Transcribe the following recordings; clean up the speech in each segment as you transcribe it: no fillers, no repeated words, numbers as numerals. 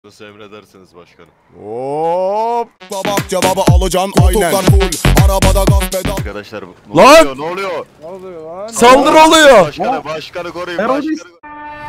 Nasıl emredersiniz başkanım. Hop. Bak cevabı alacaksın aynen. Full arabada gaz pedal. Arkadaşlar Lan! ne oluyor? Ne oluyor lan? Saldır oluyor. Başkanı koruyun. Terörist. Başkanı.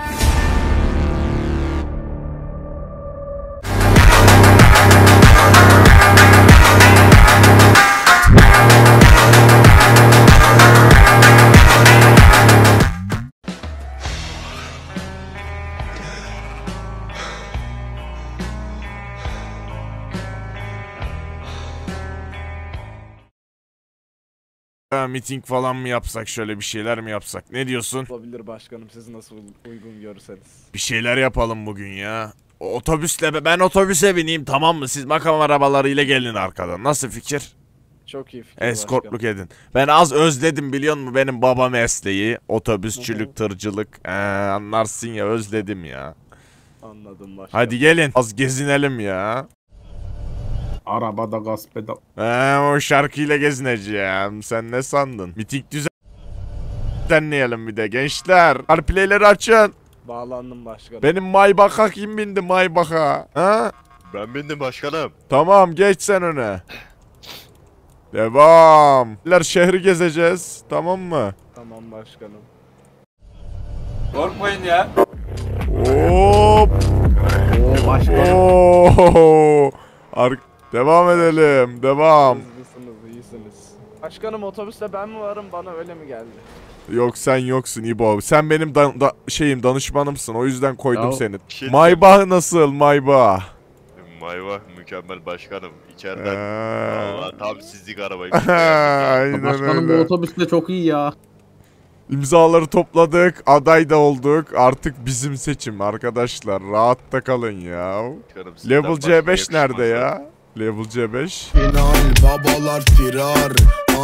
Miting falan mı yapsak, şöyle bir şeyler mi yapsak? Ne diyorsun? Olabilir başkanım, siz nasıl uygun görürseniz. Bir şeyler yapalım bugün ya. Ben otobüse bineyim, tamam mı? Siz makam arabalarıyla gelin arkadan. Nasıl fikir? Çok iyi fikir Eskortluk başkanım. edin. Ben az özledim biliyor musun benim baba mesleği. Otobüsçülük, tırcılık. Anlarsın ya, özledim ya. Anladım başkanım. Hadi gelin az gezinelim ya. Arabada gaz pedal. O şarkıyla gezineceğim. Sen ne sandın? Miting düzenleyelim bir de gençler. Harplayleri açın. Bağlandım başkanım. Benim Maybach'a kim bindi Maybach'a? Ha? Ben bindim başkanım. Tamam, geç sen öne. Devam. Şehri gezeceğiz. Tamam mı? Tamam başkanım. Korkmayın ya. Hop. Oo başkanım. Oo. Devam edelim. Devam. Hızlısınız, iyisiniz. Başkanım, otobüste ben mi varım, bana öyle mi geldi? Yok, sen yoksun İbo. Sen benim danışmanımsın. O yüzden koydum Ya, seni. şey Maybach nasıl Maybach? Maybach mükemmel başkanım. İçeriden. Ee. Vallahi tam sizlik arabayı. Aynen Başkanım bu öyle. otobüs de çok iyi ya. İmzaları topladık. Aday da olduk. Artık bizim seçim arkadaşlar. Rahatta kalın ya. Başkanım, sizden Level başka C5 yakışmaz nerede ya? Level C5. Final babalar firar.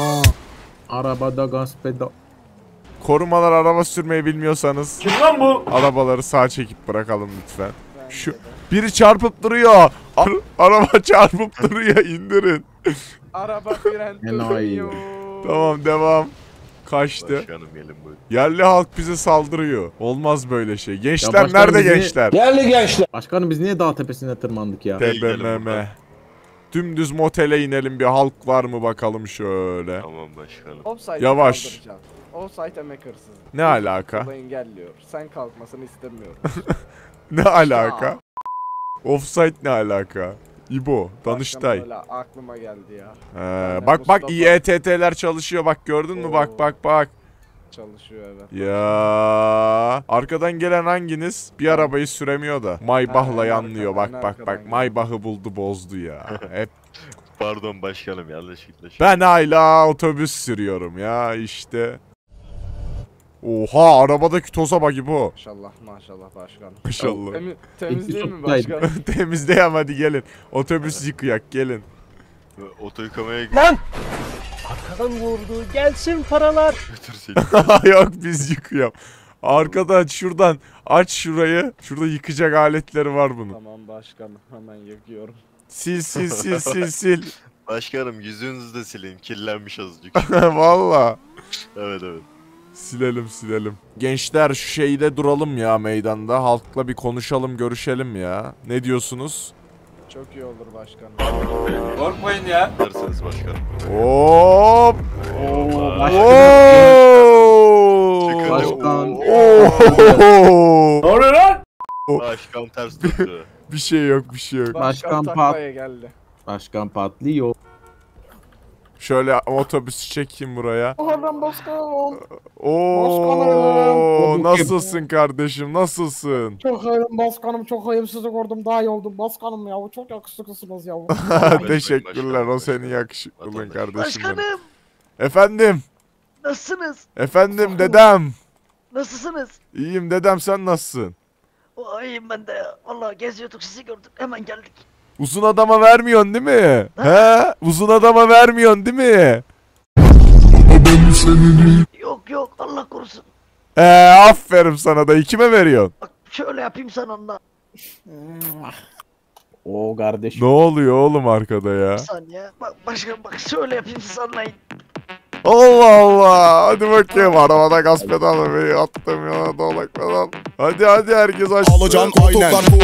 Arabada gaz pedal. Korumalar, araba sürmeyi bilmiyorsanız Kim lan bu? arabaları sağa çekip bırakalım lütfen. Şu biri çarpıp duruyor. Araba çarpıp duruyor, indirin. Araba fren Enayi. durmuyor. Tamam, devam. Kaçtı. Başkanım gelin buyurun. Yerli halk bize saldırıyor. Olmaz böyle şey. Gençler başkanım nerede bizi- gençler? Başkanım biz niye dağ tepesine tırmandık ya? TBMM. Dümdüz motele inelim, bir halk var mı bakalım şöyle. Tamam başkanım. Offside'ı Yavaş. kaldıracağım. Offside emek hırsızı. Ne alaka? Bunu engelliyor. Sen kalkmasını istemiyorum. Ne alaka? Offside ne alaka? İbo, Danıştay. Başkanım, öyle aklıma geldi ya. Bak Mustafa. İETT'ler çalışıyor, bak gördün mü, bak Oo. bak. Çalışıyor evet. Ya arkadan gelen hanginiz? Bir arabayı süremiyor da. Maybach'la en yanlıyor, arkadan, bak en bak arkadan bak. gelen. Maybach'ı buldu, bozdu ya. Hep Pardon başkanım, yanlışlıkla. ben hala otobüs sürüyorum ya işte. Oha, arabadaki toza bak İbo. Maşallah maşallah başkanım. Maşallah. Temiz değil mi soktaydı. başkanım? Temizleyem, hadi gelin. Otobüs yıkayak, gelin. Oto yıkamaya Arkadan vurdu. Gelsin paralar. götür seni. Yok, biz yıkayam. Arkadan şuradan aç şurayı. Şurada yıkacak aletleri var bunun. Tamam başkanım, hemen yakıyorum. Sil sil sil sil sil. Başkanım yüzünüzü de silin. Kirlenmiş azıcık. Valla. Evet. Silelim. Gençler şu şeyde duralım ya, meydanda. Halkla bir konuşalım, görüşelim ya. Ne diyorsunuz? Çok iyi olur başkanım. Korkmayın ya. Dersiniz başkanım. Hop. Oo Çıkın. Başkan. Oo. Ne oluyor lan? Başkan ters tuttu. Bir şey yok. Başkan taklaya geldi. Başkan patlıyor. Şöyle otobüsü çekeyim buraya. Pardon başkanım. Oo, nasılsın kardeşim? Nasılsın? Çok iyiyim başkanım, çok iyiyim, sizi gördüm daha iyi oldum başkanım ya, çok yakışıklısınız ya. Teşekkürler. O başkanım. senin yakışıklılığın Vatandaş. kardeşim benim. Başkanım, Efendim. nasılsınız? Efendim dedem. Nasılsınız? İyiyim dedem, sen nasılsın? İyiyim ben de ya. Valla geziyorduk, sizi gördük, hemen geldik. Uzun adama vermiyorsun değil mi? He? Uzun adama vermiyorsun değil mi? Yok, Allah korusun. Aferin sana da, kime veriyorsun? Bak şöyle yapayım sana onunla. Oo Ne kardeşim. oluyor oğlum arkada ya? Bir saniye. Bak başkanım, bak şöyle yapayım, siz anlayın. Allah Allah. Hadi bakayım, arabada gaz pedalı attım ya, dolak pedal. Hadi herkes açsın. Alacaksın aynen. Full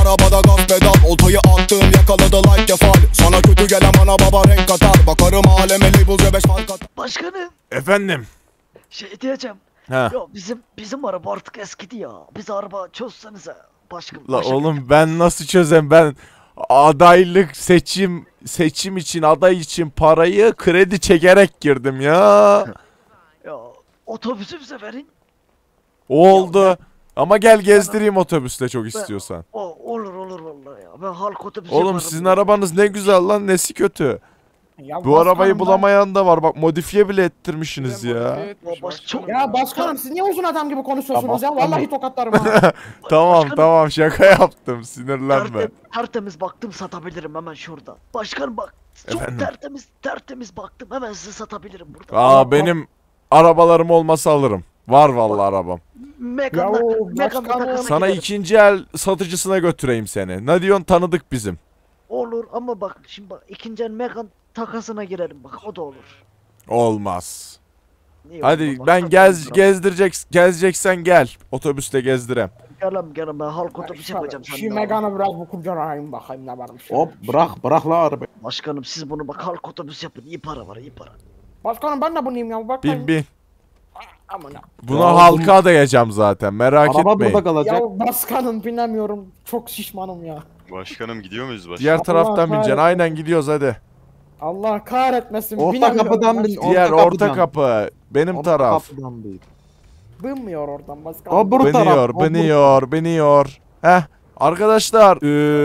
arabada gaz pedal. Oltayı attım yakaladı like kefal. Sana kötü gelen bana baba renk katar. Bakarım aleme label C5 fark atar. Başkanım Efendim. şey diyeceğim. Ha. Ya bizim araba artık eskidi ya. Biz araba çözsenize. Başkanım. La oğlum ben nasıl çözem, ben adaylık seçim için, aday için parayı kredi çekerek girdim ya. Ya otobüsü bize verin. Oldu. Ama gel gezdireyim otobüste çok istiyorsan. Olur vallahi ya. Ben halk otobüsü Oğlum yaparım sizin ya. arabanız ne güzel lan, nesi kötü. Ya Bu arabayı başkanım, bulamayan da var, bak modifiye bile ettirmişsiniz ya. Ya başkanım siz niye uzun adam gibi konuşuyorsunuz ya? Vallahi tokatlarım ha. Tamam Başkanım, tamam, şaka yaptım, sinirlenme. tertemiz baktım, satabilirim hemen şurada. Başkanım bak, çok Efendim? tertemiz baktım, hemen size satabilirim burada. Aa, benim arabalarım olmasa alırım. Var vallahi arabam. Megan'da başkanım, takasa Sana giderim. ikinci el satıcısına götüreyim seni. Ne diyorsun, tanıdık bizim. Olur ama bak şimdi bak, ikinci el Megan takasına girelim bak, o da olur. Olmaz. Niye Hadi olmaz? ben Bak, gezeceksen gel. Otobüste gezdirem. Gelem ben halk otobüsü yapacağım Şu seninle. Megan'ı biraz bu kurcalayayım bakayım ne varmış. Hop bırak la arabayı. Başkanım siz bunu bak, halk otobüsü yapın, iyi para var, iyi para. Başkanım ben de bunayım ya bakayım. Bin. Aman ya. Buna Ya halka adayacağım zaten, merak Araba etmeyin. burada kalacak. Ya başkanım binemiyorum. Çok şişmanım ya. Başkanım gidiyor muyuz başkanım? Diğer taraftan Allah bineceksin. kahretsin. Aynen gidiyoruz hadi. Allah kahretmesin. Orta binemiyorum kapıdan ben. bin. Diğer Orta orta kapıdan. kapı. Benim Orta taraf. kapıdan bir. Binmiyor oradan başkanım. O bu taraf. Biniyor. Heh. Arkadaşlar.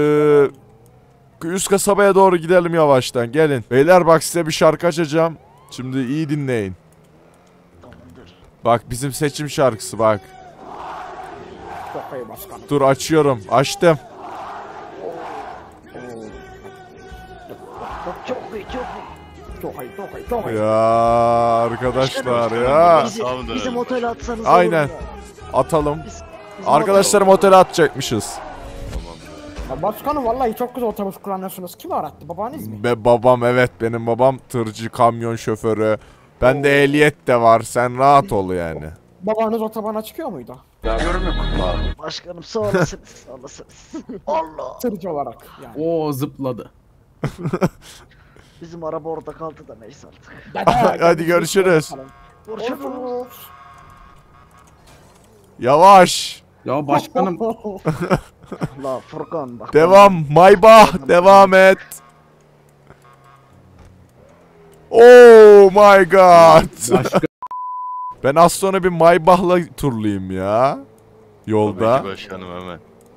Üst kasabaya doğru gidelim yavaştan. Gelin. Beyler bak, size bir şarkı açacağım. Şimdi iyi dinleyin. Tamamdır. Bak bizim seçim şarkısı bak. Çok iyi başkanım. Dur açıyorum. Açtım. Çok iyi. Çok iyi. Ya arkadaşlar Başkanım, ya. Tamamdır. Bizim otele atsanız Aynen. olur mu? Atalım. Bizim Arkadaşlarım otele atacakmışız. Ya başkanım vallahi çok güzel otobüs kullanıyorsunuz. Kim öğretti? Babanız mı? Be babam, evet benim babam tırcı, kamyon şoförü. Bende ehliyet de var. Sen rahat ol yani. Babanız otobana çıkıyor muydu? Başkanım sağ olasınız, sağ olasınız. Allah. Tırcı olarak yani. O zıpladı. Bizim araba orada kaldı da neyse artık. Hadi görüşürüz. Görüşürüz. Yavaş. Ya başkanım La Furkan bak. Devam. Maybach. Devam et. Oh my god. başka Ben az sonra bir Maybach'la turlayayım ya. Yolda. Tabii ki başkanım hemen.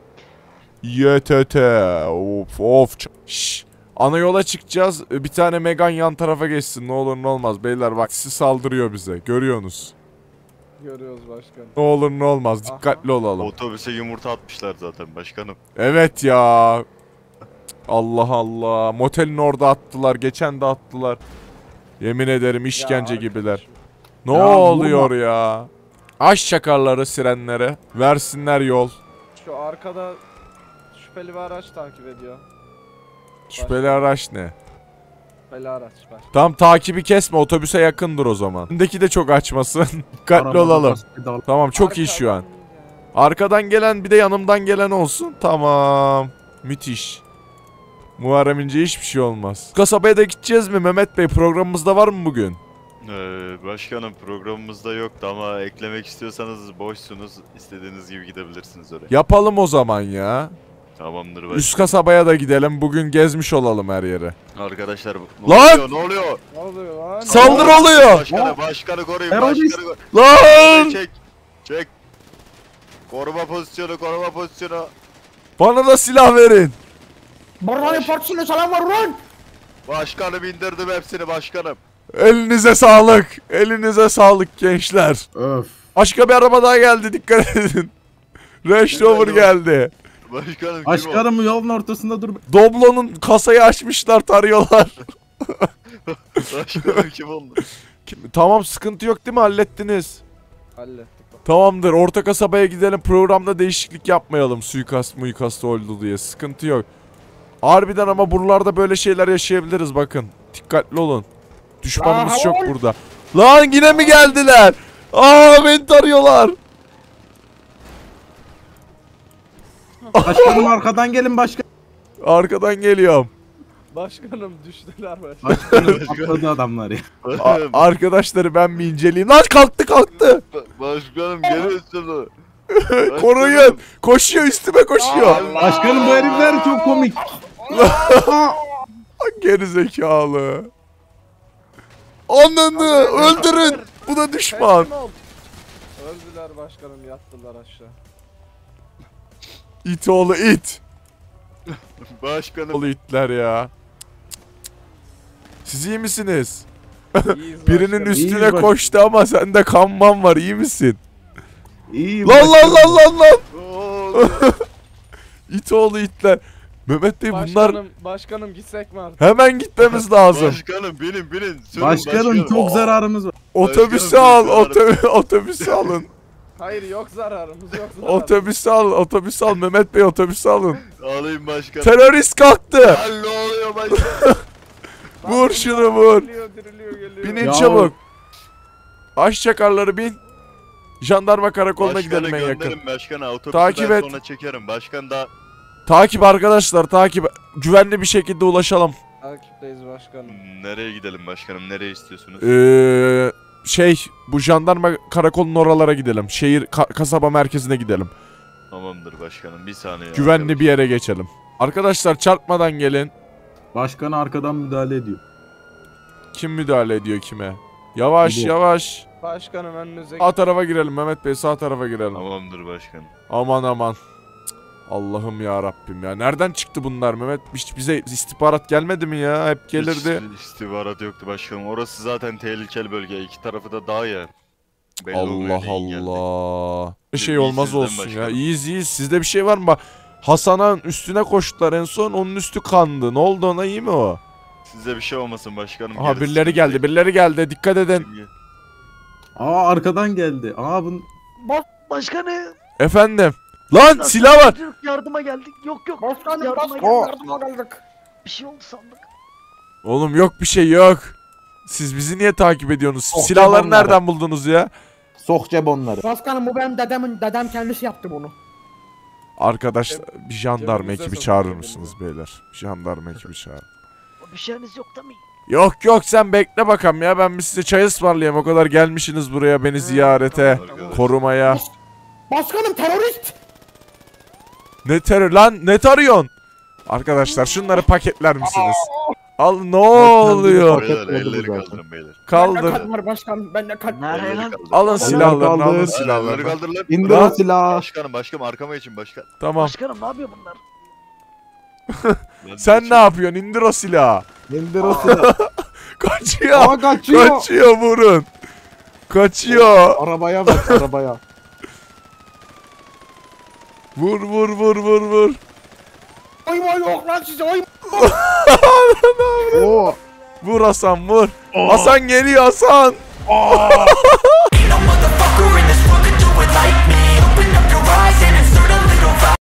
YTT. Of. Şşş. Ana yola çıkacağız. Bir tane Megan yan tarafa geçsin. Ne olur ne olmaz. Beyler bak, sizi saldırıyor bize. Görüyorsunuz. Görüyoruz başkanım. Ne olur ne olmaz. Dikkatli olalım. Otobüse yumurta atmışlar zaten başkanım. Evet ya. Allah Allah. Motelin orada attılar. Geçen de attılar. Yemin ederim işkence Ya gibiler. Ne Ya oluyor ya? Aç çakarları, sirenlere. Versinler yol. Şu arkada şüpheli bir araç takip ediyor. Şüpheli araç ne? Şüpheli araç var. Tam takibi kesme, otobüse yakındır o zaman. Öndeki de çok açmasın. Dikkatli arabada olalım. gaz pedal. Tamam, çok iyi şu an. Arkadan gelen bir de yanımdan gelen olsun. Tamam. Müthiş. Muharrem İnce hiçbir şey olmaz. Kasabaya da gideceğiz mi Mehmet Bey? Programımızda var mı bugün? Başkanım programımızda yoktu ama eklemek istiyorsanız boşsunuz. İstediğiniz gibi gidebilirsiniz oraya. Yapalım o zaman ya. Tamamdır başkanım. Üst kasabaya da gidelim. Bugün gezmiş olalım her yeri. Arkadaşlar Lan! ne oluyor? Ne oluyor lan? Saldır oluyor. Başkanı koruyun. Terörist! Başkanı koruyun. Lan! Çek. Koruma pozisyonu. Bana da silah verin. Buradan partisine selam var ulan. Başkanım indirdim hepsini başkanım. Elinize sağlık. Elinize sağlık gençler. Öf. Başka bir araba daha geldi, dikkat edin. Range Rover geldi. Başkanım kim Başkanım yolun ortasında dur. Doblo'nun kasayı açmışlar, tarıyorlar. o? Başkanım kim oldu? Tamam, sıkıntı yok değil mi? Hallettiniz. Hallettik bak. Tamamdır, orta kasabaya gidelim, programda değişiklik yapmayalım, suikast oldu diye, sıkıntı yok. Harbiden ama buralarda böyle şeyler yaşayabiliriz, bakın. Dikkatli olun. Düşmanımız çok burada. Lan yine mi geldiler? Aa, beni tarıyorlar. Başkanım arkadan gelin başkan. Arkadan geliyorum. Başkanım düştüler başkanım. Başkanım atladı adamlar ya. Arkadaşları ben bir inceleyeyim. Lan kalktı. Başkanım geliyorsun. Koruyun. Koşuyor, üstüme koşuyor. Başkanım bu herifler çok komik. Geri zekalı. Ananı öldürün. Bu da düşman. Teslim ol. Öldüler başkanım, yattılar aşağı. İt oğlu it. Başkanım. Oğlu itler ya. Siz iyi misiniz? İyiyiz Birinin başkanım. İyiyiz üstüne başkanım. koştu ama sende kanman var, iyi misin? İyi Lan. Oo, İt oğlu itler. Mehmet Bey bunlar Başkanım gitsek mi artık? hemen gitmemiz lazım. Başkanım binin. Sürün Başkanım çok zararımız var. Otobüsü Başkanım, al, çok otobüsü alın. Hayır yok zararımız yok zararımız. Otobüsü al Mehmet Bey, otobüsü alın. Alayım başkanım. Terörist kalktı. Lan ne oluyor başkanım? Vur şunu vur. Diriliyor geliyor. Binin Ya. çabuk. Aç çakarları bin. Jandarma karakoluna Başkanı gidelim en yakın. gönderin başkanı. Otobüsü Takip ben et. sonra çekerim. Başkan da Takip arkadaşlar, takip. Güvenli bir şekilde ulaşalım. Takipteyiz başkanım. nereye gidelim başkanım? Nereye istiyorsunuz? Bu jandarma karakolunun oralara gidelim. Kasaba merkezine gidelim. Tamamdır başkanım. Bir saniye. Güvenli bir yere geçelim. Arkadaşlar çarpmadan gelin. Başkan arkadan müdahale ediyor. Kim müdahale ediyor kime? Yavaş Bu. yavaş. Başkanım önünüze Sağ tarafa girelim Mehmet Bey, sağ tarafa girelim. Tamamdır başkanım. Aman. Cık, Allah'ım ya Rabbim ya. Nereden çıktı bunlar Mehmet? Hiç bize istihbarat gelmedi mi ya? Hep gelirdi. Hiç istihbarat yoktu başkanım. Orası zaten tehlikeli bölge. İki tarafı da dağ ya. Belli olmuyor Allah neyin geldiği. Allah. Bir Siz şey olmaz iyisiniz olsun değil mi ya. başkanım? İyiyiz. Sizde bir şey var mı? Bak, Hasan'ın üstüne koştular en son. Onun üstü kandı. Ne oldu ona, iyi mi o? Size bir şey olmasın başkanım. Aha gerisi birileri geldi. sıkıntı Birileri geldi. Dikkat edin. değil. Arkadan geldi. Bunun Başkanım. Efendim. Lan silah var. Yardıma geldik. Yok. Başkanım Yardıma başkanım yardıma geldik. Bir şey oldu sandık. Oğlum yok bir şey yok. Siz bizi niye takip ediyorsunuz? Oh, Silahları onları. nereden buldunuz ya? sok cep onları. Başkanım bu benim dedem kendisi yaptı bunu. Arkadaş bir jandarma cebimize ekibi sokak çağırır edelim mısınız beyler? Jandarma ekibi çağır. Bir şeyiniz yok değil mi? Yok sen bekle bakalım ya, ben bir size çay ısmarlayayım. O kadar gelmişsiniz buraya beni ziyarete, Arkadaş. korumaya. Başkanım terörist. Ne terör lan, ne tarıyorsun? Arkadaşlar şunları paketler misiniz? Al, ne oluyor? Paket Beyler oldu bu elleri zaten. kaldırın beyler. Bende Kaldır. kalp var başkanım. Bende kalp var. Nereye lan? Alın silahlarını, kaldır. alın Elleri silahlarını. kaldır lan. İndir Lan. o silahı. Başkanım arkama için başkan. Tamam. Başkanım ne yapıyor bunlar? Ben Sen de ne yapıyorsun? İndir o silahı. İndir o silahı. Kaçıyor. Kaçıyor. Kaçıyor, vurun. Kaçıyor. Arabaya bak arabaya. Vur. Oy yok lan size oy. Oo. Vur Hasan, vur. Hasan geliyor, Hasan. Ain't no motherfucker in this world could do it like me.